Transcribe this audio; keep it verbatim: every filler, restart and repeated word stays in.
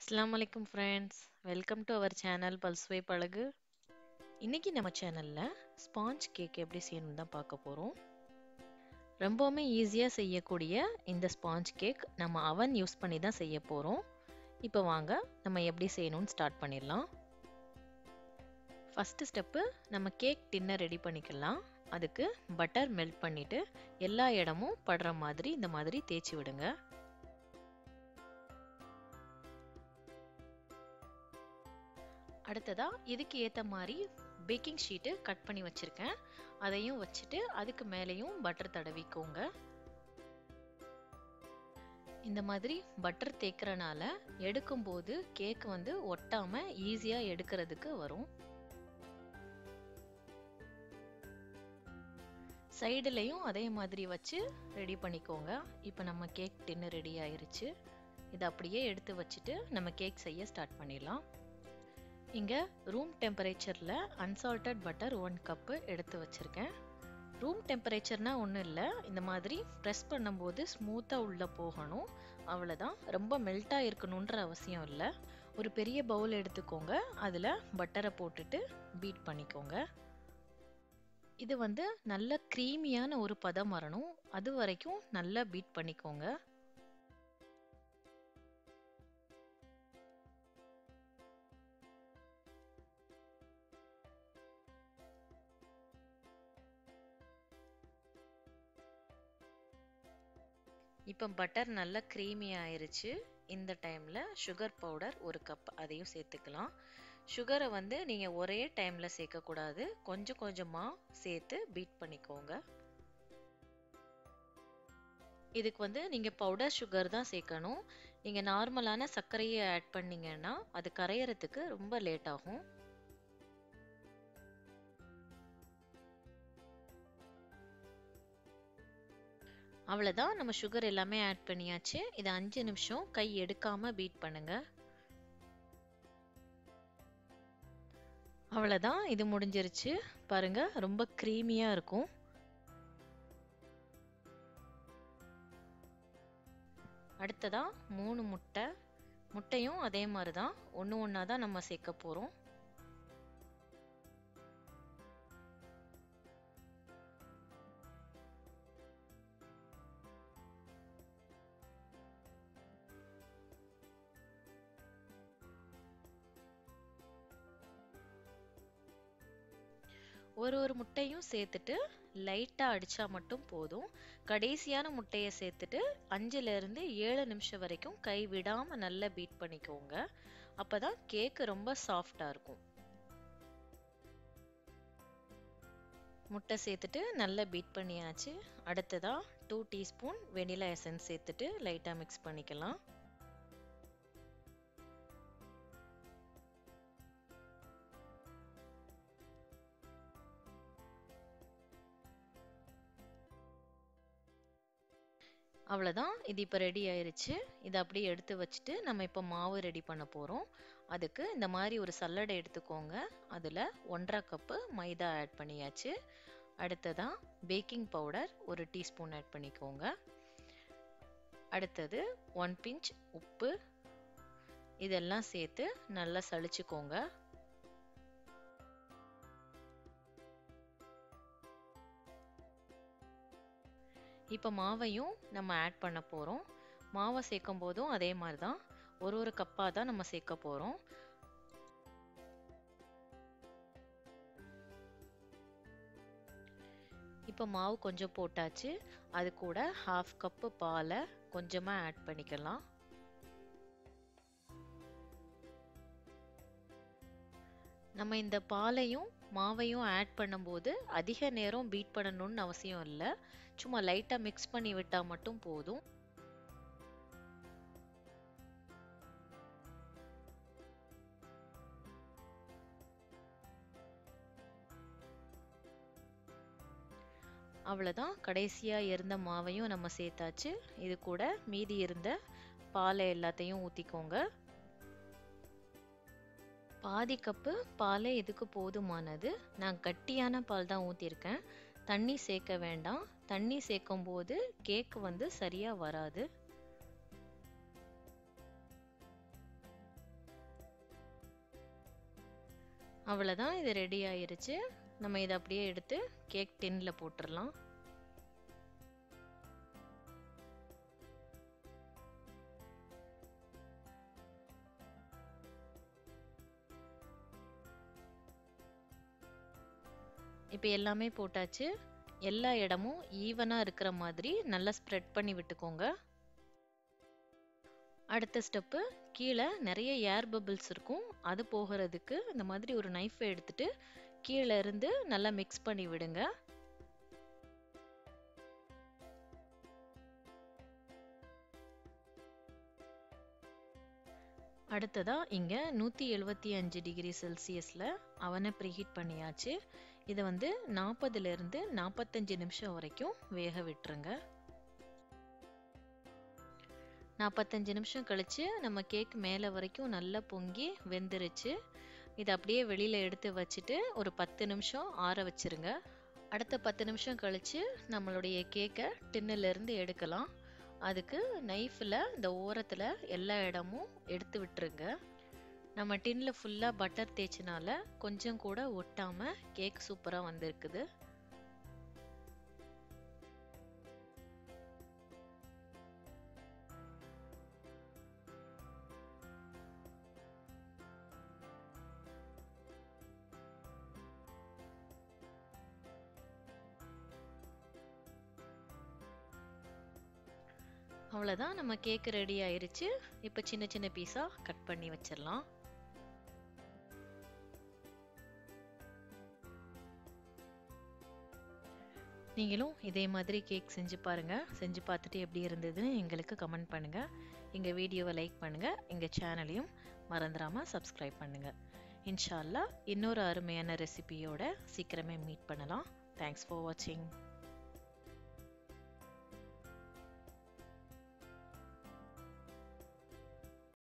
அஸ்ஸலாமு அலைக்கும் friends, welcome to our channel பல்சுவை பழகு. இன்னைக்கு நம்ம சேனல்ல ஸ்பாஞ்ச் கேக் எப்படி செய்யணும்னு தான் பார்க்க போறோம். ரொம்பவுமே ஈஸியா செய்யக்கூடிய இந்த ஸ்பாஞ்ச் கேக் நம்ம அவன் யூஸ் பண்ணி தான் செய்ய போறோம். இப்போ வாங்க நம்ம எப்படி செய்யணும்னு ஸ்டார்ட் பண்ணிடலாம். ஃபர்ஸ்ட் ஸ்டெப்பு, நம்ம கேக் டின்னர் ரெடி பண்ணிக்கலாம். அதுக்கு பட்டர் மெல்ட் பண்ணிட்டு எல்லா இடமும் படுற மாதிரி இந்த மாதிரி தேய்ச்சி விடுங்க. அடுத்ததா இதுக்கு ஏற்ற மாதிரி பேக்கிங் ஷீட்டு கட் பண்ணி வச்சுருக்கேன். அதையும் வச்சுட்டு அதுக்கு மேலேயும் பட்டர் தடவிக்கோங்க. இந்த மாதிரி பட்டர் தேய்க்கிறனால எடுக்கும்போது கேக் வந்து ஒட்டாமல் ஈஸியாக எடுக்கிறதுக்கு வரும். சைடுலையும் அதே மாதிரி வச்சு ரெடி பண்ணிக்கோங்க. இப்போ நம்ம கேக் டின்னர் ரெடி ஆயிருச்சு. இதை அப்படியே எடுத்து வச்சுட்டு நம்ம கேக் செய்ய ஸ்டார்ட் பண்ணிடலாம். இங்கே ரூம் டெம்பரேச்சரில் அன்சால்டட் பட்டர் ஒன் கப்பு எடுத்து வச்சுருக்கேன். ரூம் டெம்பரேச்சர்னால் ஒன்றும் இல்லை, இந்த மாதிரி ப்ரெஸ் பண்ணும்போது ஸ்மூத்தாக உள்ளே போகணும், அவ்வளோதான். ரொம்ப மெல்ட்டாக இருக்கணுன்ற அவசியம் இல்லை. ஒரு பெரிய பவுல் எடுத்துக்கோங்க, அதில் பட்டரை போட்டுட்டு பீட் பண்ணிக்கோங்க. இது வந்து நல்ல க்ரீமியான ஒரு பதம் வரணும், அது வரைக்கும் நல்லா பீட் பண்ணிக்கோங்க. இப்போ பட்டர் நல்லா க்ரீமி ஆயிருச்சு. இந்த டைமில் சுகர் பவுடர் ஒரு கப், அதையும் சேர்த்துக்கலாம். சுகரை வந்து நீங்கள் ஒரே டைமில் சேர்க்கக்கூடாது, கொஞ்சம் கொஞ்சமாக சேர்த்து பீட் பண்ணிக்கோங்க. இதுக்கு வந்து நீங்கள் பவுடர் சுகர் தான் சேர்க்கணும். நீங்கள் நார்மலான சர்க்கரையை ஆட் பண்ணிங்கன்னா அது கரையிறதுக்கு ரொம்ப லேட் ஆகும். அவ்வளோதான், நம்ம சுகர் எல்லாமே ஆட் பண்ணியாச்சு. இதை அஞ்சு நிமிஷம் கை எடுக்காமல் பீட் பண்ணுங்க. அவ்வளோதான், இது முடிஞ்சிருச்சு. பாருங்க, ரொம்ப க்ரீமியாக இருக்கும். அடுத்ததா மூணு முட்டை. முட்டையும் அதே மாதிரி தான், ஒன்று ஒன்றா தான் நம்ம சேர்க்க போகிறோம். ஒரு ஒரு முட்டையும் சேர்த்துட்டு லைட்டாக அடித்தா மட்டும் போதும். கடைசியான முட்டையை சேர்த்துட்டு அஞ்சுலேருந்து ஏழு நிமிஷம் வரைக்கும் கை விடாமல் நல்லா பீட் பண்ணிக்கோங்க. அப்போ தான் கேக்கு ரொம்ப சாஃப்டாக இருக்கும். முட்டை சேர்த்துட்டு நல்லா பீட் பண்ணியாச்சு. அடுத்ததாக டூ டீஸ்பூன் வெனிலா எசன்ஸ் சேர்த்துட்டு லைட்டாக மிக்ஸ் பண்ணிக்கலாம். அவ்வளோதான், இது இப்போ ரெடி ஆயிருச்சு. இதை அப்படியே எடுத்து வச்சுட்டு நம்ம இப்போ மாவு ரெடி பண்ண போகிறோம். அதுக்கு இந்த மாதிரி ஒரு சல்லடை எடுத்துக்கோங்க. அதில் ஒன்றரை கப்பு மைதா ஆட் பண்ணியாச்சு. அடுத்ததாக பேக்கிங் பவுடர் ஒரு டீஸ்பூன் ஆட் பண்ணிக்கோங்க. அடுத்தது ஒன் பிஞ்ச் உப்பு, இதெல்லாம் சேர்த்து நல்லா சலிச்சுக்கோங்க. இப்போ மாவையும் நம்ம ஆட் பண்ண போகிறோம். மாவை சேர்க்கும் போதும் அதே மாதிரி தான், ஒரு ஒரு கப்பாக தான் நம்ம சேர்க்க போகிறோம். இப்போ மாவு கொஞ்சம் போட்டாச்சு. அது கூட ஹாஃப் கப்பு பாலை கொஞ்சமாக ஆட் பண்ணிக்கலாம். நம்ம இந்த பாலையும் மாவையும் ஆட் பண்ணும்போது அதிக நேரம் பீட் பண்ணணும்னு அவசியம் இல்லை, சும்மா லைட்டாக மிக்ஸ் பண்ணி விட்டால் மட்டும் போதும். அவ்வளோதான், கடைசியாக இருந்த மாவையும் நம்ம சேர்த்தாச்சு. இது கூட மீதி இருந்த பாலை எல்லாத்தையும் ஊற்றிக்கோங்க. பாதி கப்பு பாலே இதுக்கு போதுமானது. நான் கட்டியான பால் தான் ஊற்றிருக்கேன், தண்ணி சேர்க்க வேண்டாம். தண்ணி சேர்க்கும் போது கேக் வந்து சரியாக வராது. அவ்வளோதான், இது ரெடி ஆயிருச்சு. நம்ம இதை அப்படியே எடுத்து கேக் டின்ல போட்டுடலாம். இப்போ எல்லாமே போட்டாச்சு. எல்லா இடமும் ஈவனாக இருக்கிற மாதிரி நல்லா ஸ்ப்ரெட் பண்ணி விட்டுக்கோங்க. அடுத்த ஸ்டெப்பு, கீழே நிறைய ஏர் பபிள்ஸ் இருக்கும், அது போகிறதுக்கு இந்த மாதிரி ஒரு நைஃபை எடுத்துட்டு கீழே இருந்து நல்லா மிக்ஸ் பண்ணி விடுங்க. அடுத்ததா இங்கே நூற்றி எழுபத்தி அஞ்சு டிகிரி செல்சியஸில் அவனை ப்ரீஹீட் பண்ணியாச்சு. இதை வந்து நாற்பதுலேருந்து நாற்பத்தஞ்சு நிமிஷம் வரைக்கும் வேக விட்டுருங்க. நாற்பத்தஞ்சு நிமிஷம் கழித்து நம்ம கேக் மேலே வரைக்கும் நல்லா பொங்கி வெந்துருச்சு. இதை அப்படியே வெளியில் எடுத்து வச்சுட்டு ஒரு பத்து நிமிஷம் ஆற வச்சுருங்க. அடுத்த பத்து நிமிஷம் கழித்து நம்மளுடைய கேக்கை டின்னிலேருந்து எடுக்கலாம். அதுக்கு நைஃபில் இந்த ஓரத்தில் எல்லா இடமும் எடுத்து விட்டுருங்க. நம்ம டின்னில் ஃபுல்லாக பட்டர் தேய்ச்சினால கொஞ்சம் கூட ஒட்டாமல் கேக் சூப்பராக வந்திருக்குது. அவ்வளோதான், நம்ம கேக் ரெடி ஆயிருச்சு. இப்போ சின்ன சின்ன பீஸாக கட் பண்ணி வச்சிடலாம். நீங்களும் இதே மாதிரி கேக் செஞ்சு பாருங்கள். செஞ்சு பார்த்துட்டு எப்படி இருந்ததுன்னு எங்களுக்கு கமெண்ட் பண்ணுங்கள். எங்கள் வீடியோவை லைக் பண்ணுங்கள். எங்கள் சேனலையும் மறந்துடாமல் சப்ஸ்கிரைப் பண்ணுங்கள். இன்ஷா அல்லாஹ் இன்னொரு அருமையான ரெசிபியோட சீக்கிரமே மீட் பண்ணலாம். தேங்க்ஸ் ஃபார் வாட்சிங்.